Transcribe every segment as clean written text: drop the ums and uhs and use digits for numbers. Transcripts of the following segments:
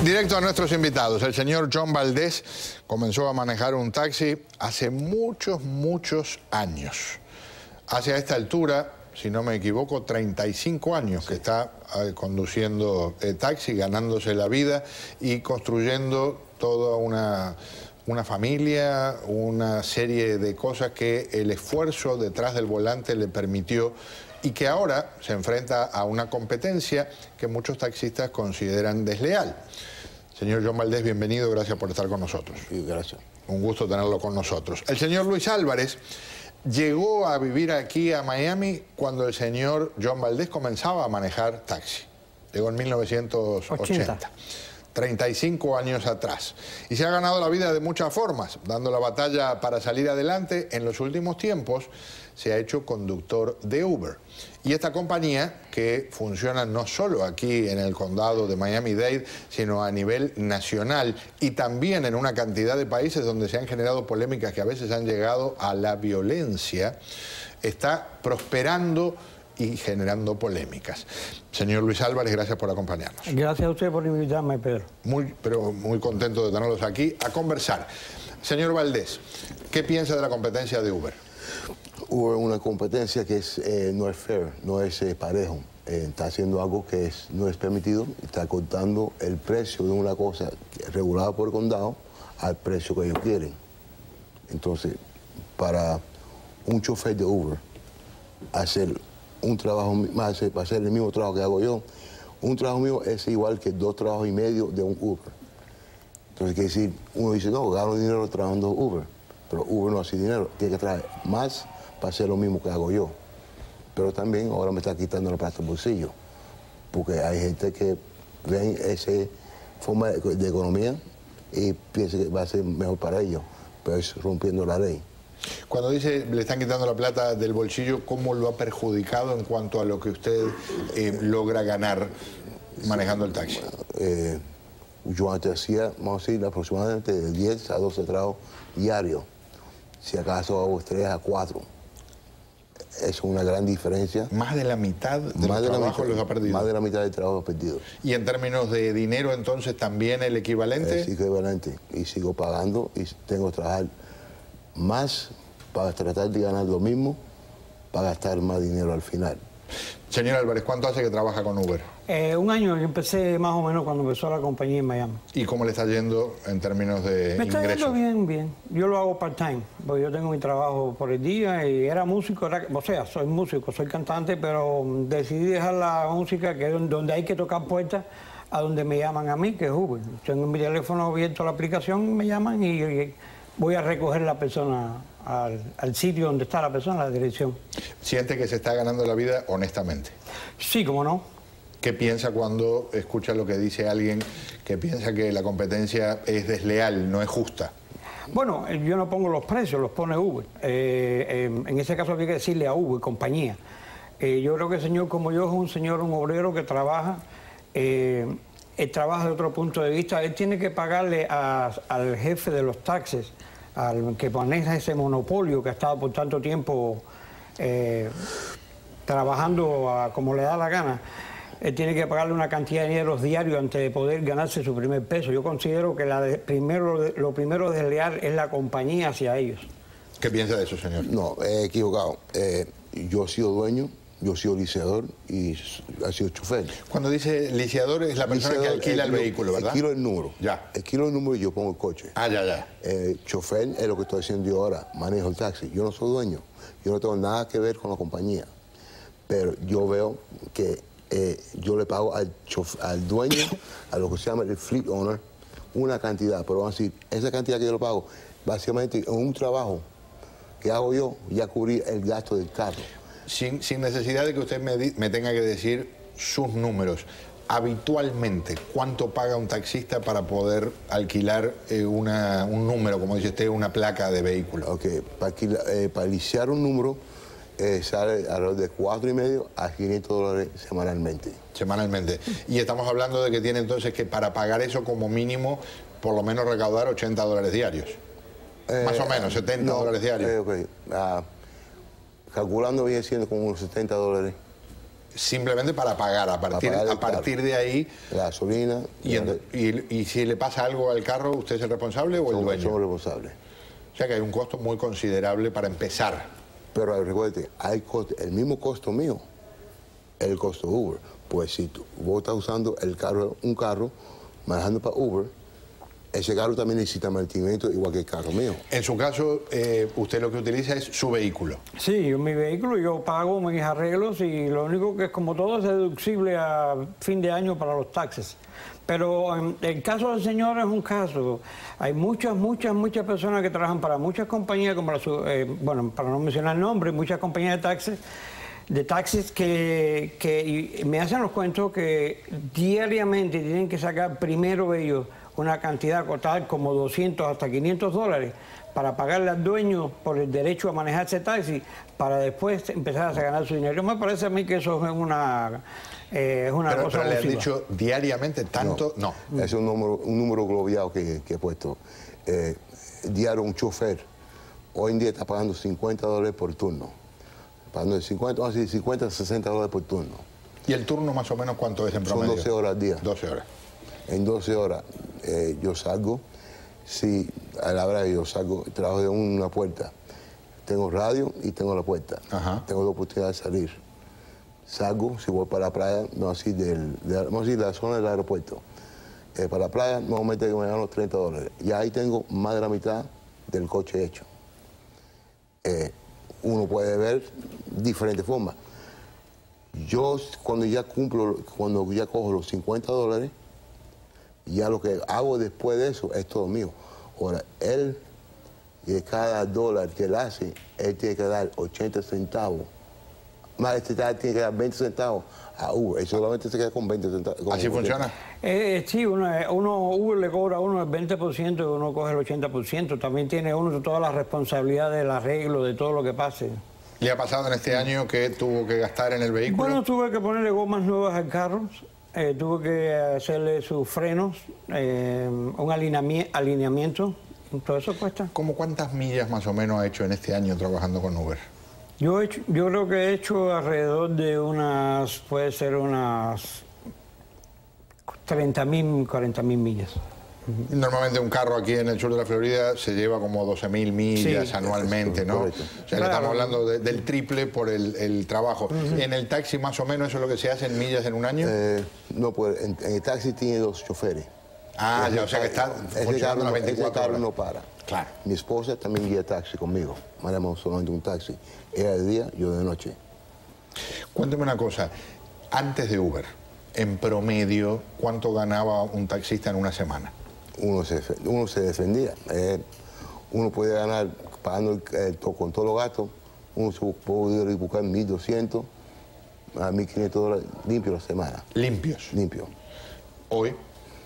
Directo a nuestros invitados. El señor John Valdés comenzó a manejar un taxi hace muchos años. Hacia esta altura, si no me equivoco, 35 años que está conduciendo taxi, ganándose la vida y construyendo toda una familia, una serie de cosas que el esfuerzo detrás del volante le permitió y que ahora se enfrenta a una competencia que muchos taxistas consideran desleal. Señor John Valdés, bienvenido, gracias por estar con nosotros. Sí, gracias. Un gusto tenerlo con nosotros. El señor Luis Álvarez llegó a vivir aquí a Miami cuando el señor John Valdés comenzaba a manejar taxi. Llegó en 1980. 35 años atrás. Y se ha ganado la vida de muchas formas, dando la batalla para salir adelante. En los últimos tiempos se ha hecho conductor de Uber. Y esta compañía, que funciona no solo aquí en el condado de Miami-Dade, sino a nivel nacional y también en una cantidad de países donde se han generado polémicas que a veces han llegado a la violencia, está prosperando y generando polémicas. Señor Luis Álvarez, gracias por acompañarnos. Gracias a usted por invitarme, Pedro. Muy contento de tenerlos aquí a conversar. Señor Valdés, ¿qué piensa de la competencia de Uber? Uber es una competencia que no es fair, no es parejo. Está haciendo algo que no es permitido, está cortando el precio de una cosa regulada por el condado al precio que ellos quieren. Entonces, para un chofer de Uber hacer un trabajo, para hacer el mismo trabajo que hago yo, un trabajo mío es igual que 2 trabajos y medio de un Uber. Entonces, quiere decir, uno dice, no, gano dinero trabajando Uber, pero Uber no hace dinero, tiene que traer más para hacer lo mismo que hago yo. Pero también ahora me está quitando la plata del bolsillo, porque hay gente que ven esa forma de economía y piensa que va a ser mejor para ellos, pero es rompiendo la ley. Cuando dice le están quitando la plata del bolsillo, ¿cómo lo ha perjudicado en cuanto a lo que usted logra ganar manejando el taxi? Bueno, yo antes hacía, vamos a decir, aproximadamente de 10 a 12 trabajos diarios. Si acaso hago 3 a 4. Es una gran diferencia. Más de la mitad de los trabajos los ha perdido. Más de la mitad del trabajo perdido. ¿Y en términos de dinero, entonces, también el equivalente? Es equivalente. Y sigo pagando y tengo que trabajar más para tratar de ganar lo mismo, para gastar más dinero al final. Señor Álvarez, ¿cuánto hace que trabaja con Uber? Un año, yo empecé más o menos cuando empezó la compañía en Miami. ¿Y cómo le está yendo en términos de Me está ingresos? yendo bien. Yo lo hago part-time, porque yo tengo mi trabajo por el día y era músico, o sea, soy músico, soy cantante, pero decidí dejar la música, que es donde hay que tocar puertas, a donde me llaman a mí, que es Uber. Tengo mi teléfono abierto a la aplicación, me llaman y voy a recoger la persona al sitio donde está la persona, la dirección. ¿Siente que se está ganando la vida honestamente? Sí, cómo no. ¿Qué piensa cuando escucha lo que dice alguien que piensa que la competencia es desleal, no es justa? Bueno, yo no pongo los precios, los pone Uber. En ese caso hay que decirle a Uber, compañía. Yo creo que el señor como yo es un obrero que trabaja, él trabaja de otro punto de vista. Él tiene que pagarle al jefe de los taxis, al que maneja ese monopolio que ha estado por tanto tiempo trabajando como le da la gana. Él tiene que pagarle una cantidad de dinero diario antes de poder ganarse su primer peso. Yo considero que lo primero desleal es la compañía hacia ellos. ¿Qué piensa de eso, señor? No, he equivocado. Yo he sido dueño, yo he sido liciador y he sido chofer. Cuando dice liciador es la persona que alquila el vehículo, ¿verdad? Alquilo el número. Ya. Alquilo el número y yo pongo el coche. Ah, ya. Chofer es lo que estoy haciendo yo ahora, manejo el taxi. Yo no soy dueño, yo no tengo nada que ver con la compañía. Pero yo veo que yo le pago al dueño, a lo que se llama el fleet owner, una cantidad. Pero vamos a decir, esa cantidad que yo le pago, básicamente en un trabajo que hago yo, ya cubrí el gasto del carro. Sin necesidad de que usted me tenga que decir sus números. Habitualmente, ¿cuánto paga un taxista para poder alquilar un número, como dice usted, una placa de vehículo? Ok, para liciar un número sale alrededor de $4.5 a $500 semanalmente. Semanalmente. Y estamos hablando de que tiene entonces que para pagar eso como mínimo, por lo menos recaudar $80 diarios. Más o menos, $70 diarios. Calculando viene siendo como unos $70. simplemente para pagar. A partir de ahí... La gasolina... Y si le pasa algo al carro, ¿usted es el responsable o el dueño? Somos responsables. O sea que hay un costo muy considerable para empezar. Pero recuerde, hay el mismo costo mío, el costo de Uber. Pues si vos estás usando un carro, manejando para Uber, ese carro también necesita mantenimiento igual que el carro mío. En su caso, usted lo que utiliza es su vehículo. Sí, mi vehículo, yo pago mis arreglos y lo único que es, como todo, es deducible a fin de año para los taxes. Pero en el caso del señor es un caso. Hay muchas personas que trabajan para muchas compañías, como bueno, para no mencionar nombres, muchas compañías de taxis que me hacen los cuentos que diariamente tienen que sacar primero ellos una cantidad total como 200 hasta 500 dólares para pagarle al dueño por el derecho a manejar ese taxi para después empezar a ganar su dinero. Me parece a mí que eso es una cosa pero le han abusiva. dicho diariamente tanto... No. Es un número global que he puesto. Diario un chofer hoy en día está pagando 50 dólares por turno. Pagando 50 a 60 dólares por turno. ¿Y el turno más o menos cuánto es en promedio? Son 12 horas al día. 12 horas. En 12 horas yo salgo, sí, a la hora yo salgo, trabajo de una puerta. Tengo radio y tengo la puerta. Ajá. Tengo la oportunidad de salir. Salgo, si voy para la playa, no así de la zona del aeropuerto. Para la playa, normalmente me dan los 30 dólares. Y ahí tengo más de la mitad del coche hecho. Uno puede ver diferentes formas. Yo, cuando ya cojo los 50 dólares, ya lo que hago después de eso es todo mío. Ahora, él, de cada dólar que él hace, él tiene que dar 80 centavos. Más tiene que dar 20 centavos a Uber. Él solamente se queda con 20 centavos. ¿Así funciona? Sí, Uber le cobra a uno el 20% y uno coge el 80%. También tiene uno toda la responsabilidad del arreglo, de todo lo que pase. ¿Le ha pasado en este año que tuvo que gastar en el vehículo? Bueno, tuve que ponerle gomas nuevas al carro. Tuve que hacerle sus frenos, un alineamiento, todo eso cuesta. ¿Cómo cuántas millas más o menos ha hecho en este año trabajando con Uber? Yo creo que he hecho alrededor de puede ser unas 30.000, 40.000 millas. Normalmente un carro aquí en el sur de la Florida se lleva como 12.000 millas anualmente, ¿no? Correcto. O sea, le estamos hablando del triple por el trabajo. ¿En el taxi más o menos eso es lo que se hace en millas en un año? No, pues en el taxi tiene 2 choferes. Ah, ya, o sea que está funcionando las 24 ese carro horas. no para. Claro. Mi esposa también guía taxi conmigo. Manejamos solamente un taxi. Ella de día, yo de noche. Cuénteme una cosa. Antes de Uber, en promedio, ¿cuánto ganaba un taxista en una semana? Uno se defendía. Uno puede ganar pagando con todos los gastos. Uno se puede buscar 1.200 a 1.500 dólares limpios la semana. ¿Limpios? Limpios. Hoy.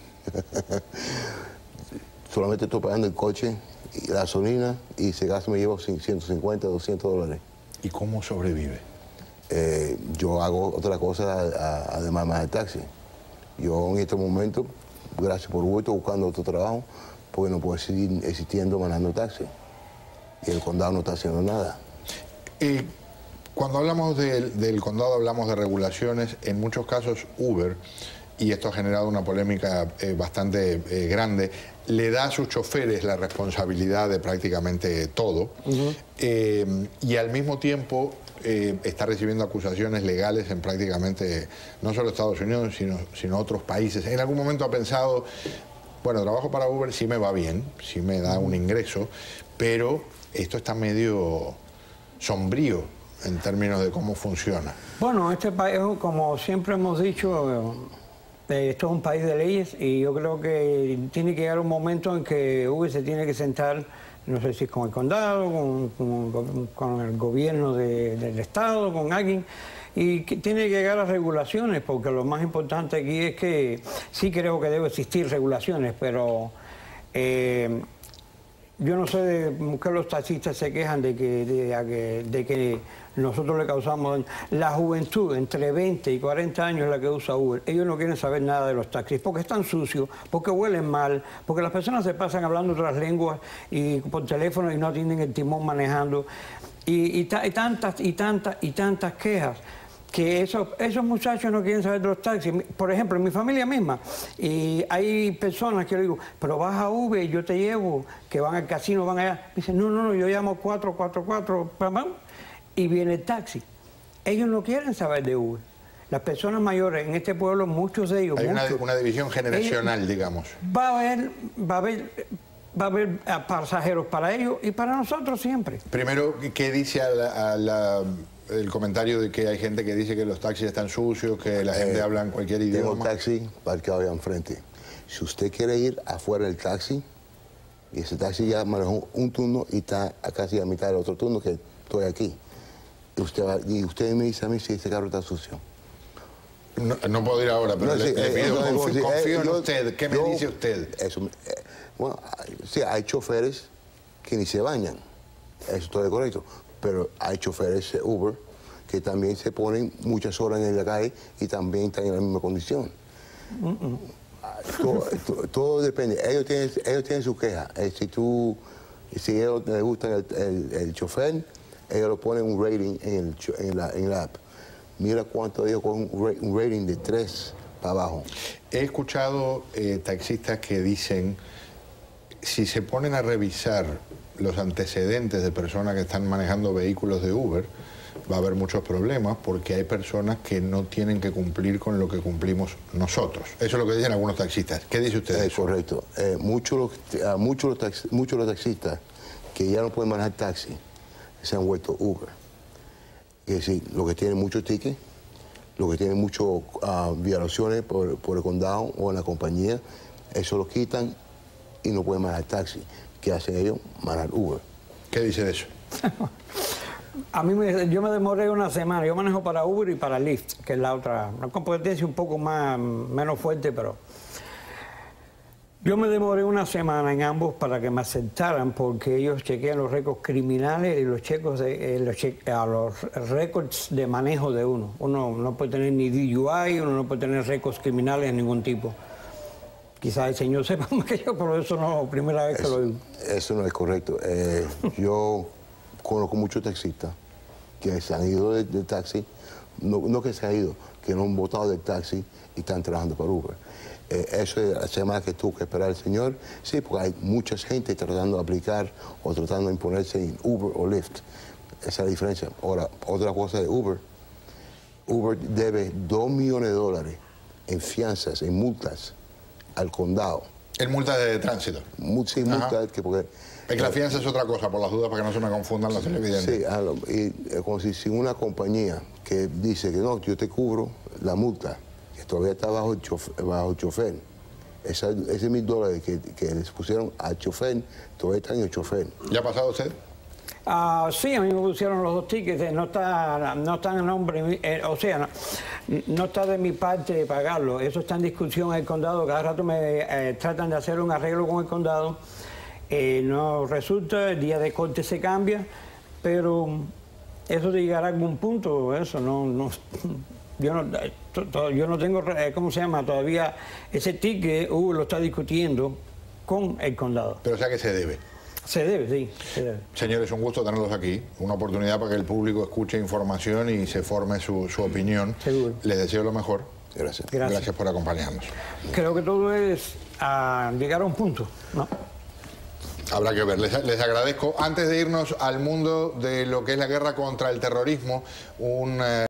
Solamente estoy pagando el coche y la gasolina y ese gasto me lleva 150, 200 dólares. ¿Y cómo sobrevive? Yo hago otra cosa además del taxi. Yo en este momento, gracias por Uber, estoy buscando otro trabajo porque no puedo seguir existiendo manejando taxi. Y el condado no está haciendo nada. Cuando hablamos del condado hablamos de regulaciones. En muchos casos Uber, y esto ha generado una polémica bastante grande, le da a sus choferes la responsabilidad de prácticamente todo. Y al mismo tiempo está recibiendo acusaciones legales en prácticamente no solo Estados Unidos, sino otros países. En algún momento ha pensado, bueno, trabajo para Uber, sí me va bien, sí me da un ingreso, pero esto está medio sombrío en términos de cómo funciona. Bueno, este país, como siempre hemos dicho, esto es un país de leyes y yo creo que tiene que llegar un momento en que Uber se tiene que sentar, no sé si con el condado, con el gobierno del estado, con alguien, y que tiene que llegar a regulaciones, porque lo más importante aquí es que sí creo que debe existir regulaciones, pero yo no sé de qué los taxistas se quejan de que nosotros le causamos daño. La juventud entre 20 y 40 años es la que usa Uber. Ellos no quieren saber nada de los taxis porque están sucios, porque huelen mal, porque las personas se pasan hablando otras lenguas y por teléfono y no atienden el timón manejando. Y tantas quejas que esos muchachos no quieren saber de los taxis. Por ejemplo, en mi familia misma, y hay personas que yo digo, pero vas a Uber y yo te llevo, que van al casino, van allá. Dicen, no, yo llamo 444, y viene el taxi. Ellos no quieren saber de Uber. Las personas mayores en este pueblo, muchos de ellos... Hay una división generacional, digamos. Va a haber pasajeros para ellos y para nosotros siempre. Primero, ¿qué dice el comentario de que hay gente que dice que los taxis están sucios, que la gente habla en cualquier idioma? Tengo un taxi parqueado allá enfrente. Si usted quiere ir afuera del taxi, y ese taxi ya manejó un turno y está casi a mitad del otro turno que estoy aquí, y usted me dice a mí si ese carro está sucio. No puedo ir ahora, pero le pido, confío en yo, usted. ¿Qué me dice usted? Eso, bueno, sí, hay choferes que ni se bañan, eso es todo correcto, pero hay choferes Uber que también se ponen muchas horas en la calle y también están en la misma condición. Todo depende, ellos tienen su queja. Si a ellos les gusta el chofer, ellos lo ponen un rating en la app. Mira cuánto ellos con un rating de 3 para abajo. He escuchado taxistas que dicen, si se ponen a revisar los antecedentes de personas que están manejando vehículos de Uber, va a haber muchos problemas porque hay personas que no tienen que cumplir con lo que cumplimos nosotros. Eso es lo que dicen algunos taxistas. ¿Qué dice usted de eso? Correcto. Muchos de los taxistas que ya no pueden manejar taxi se han vuelto Uber. Es decir, los que tienen muchos tickets, los que tienen muchas violaciones por el condado o en la compañía, eso lo quitan y no pueden manejar taxi. ¿Qué hacen ellos? Manejar Uber. ¿Qué dice de eso? Yo me demoré una semana. Yo manejo para Uber y para Lyft, que es la otra, una competencia un poco menos fuerte, pero... Yo me demoré una semana en ambos para que me aceptaran porque ellos chequean los récords criminales y los los récords de manejo de uno. Uno no puede tener ni DUI, uno no puede tener récords criminales de ningún tipo. Quizás el señor sepa más que yo, pero eso no es la primera vez que lo digo. Eso no es correcto. Yo conozco muchos taxistas que se han ido del taxi, no que se han ido, que no han botado del taxi y están trabajando para Uber. Eso es la semana que tuvo que esperar el señor. Sí, porque hay mucha gente tratando de aplicar o tratando de imponerse en Uber o Lyft. Esa es la diferencia. Ahora, otra cosa de Uber. Uber debe $2 millones en fianzas, en multas al condado. ¿En multas de tránsito? Sí, multas porque... Es que la fianza es otra cosa, por las dudas, para que no se me confundan los televidentes. Sí, y como si una compañía que dice que no, yo te cubro la multa, que todavía está bajo el chofer. Ese $1,000 que les pusieron al chofer, todavía está en el chofer. ¿Ya ha pasado usted? Sí, a mí me pusieron los 2 tickets, no está en nombre, no está de mi parte pagarlo. Eso está en discusión en el condado, cada rato me tratan de hacer un arreglo con el condado. No resulta, el día de corte se cambia, pero eso llegará a algún punto, eso yo no tengo, ¿cómo se llama? Todavía ese ticket lo está discutiendo con el condado. Pero o sea que se debe. Se debe, sí, se debe. Señores, un gusto tenerlos aquí, una oportunidad para que el público escuche información y se forme su opinión. Seguro. Les deseo lo mejor. Gracias. Gracias por acompañarnos. Creo que todo es llegar a un punto, ¿no? Habrá que ver. Les agradezco. Antes de irnos al mundo de lo que es la guerra contra el terrorismo,